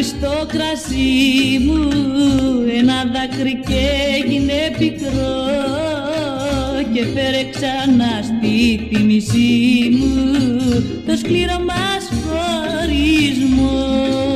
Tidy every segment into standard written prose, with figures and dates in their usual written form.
στο κρασί μου ένα δάκρυ και έγινε πικρό και φέρε ξανά στη θύμησή μου το σκληρό μας χωρισμό.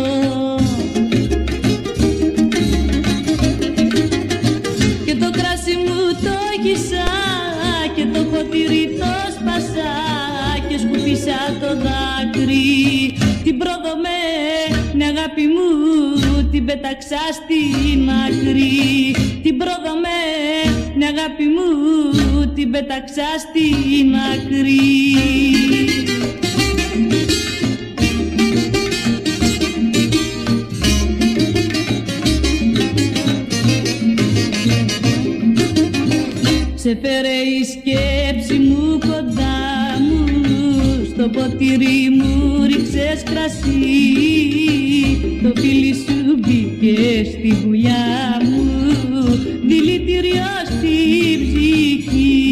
Και το κρασί μου το γύσα και το ποτήρι το σπάσα και σκουπίσα το δάκρυ. Την πρόδομένη αγάπη μου την πέταξα στην άκρη. Την πρόδομένη αγάπη μου την πέταξα στην άκρη. Σε φέρε η σκέψη μου κοντά μου, στο ποτήρι μου ρίξες κρασί, το φίλι σου μπήκε στη βουλιά μου, δηλητήριο στην ψυχή.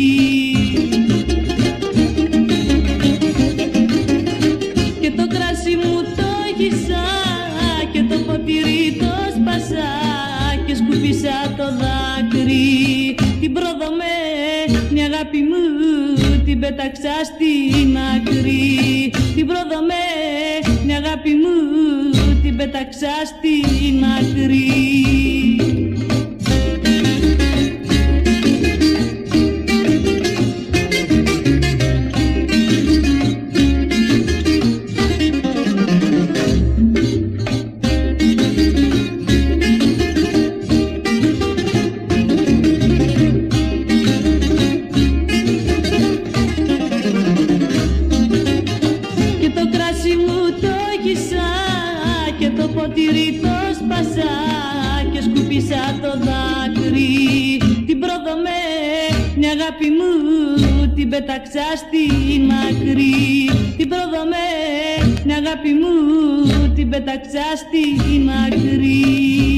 Και το κρασί μου το γύσα και το ποτήρι το σπάσα και σκουπίσα το δάκρυ. Την προδομένη αγάπη μου την πέταξα στην άκρη. Την προδομένη αγάπη μου την πέταξα στην άκρη. Και το ποτήρι το σπάσα και σκουπίσα το δάκρυ. Την προδομένη αγάπη μου την πέταξα στην άκρη. Την προδομένη αγάπη μου την πέταξα στην άκρη.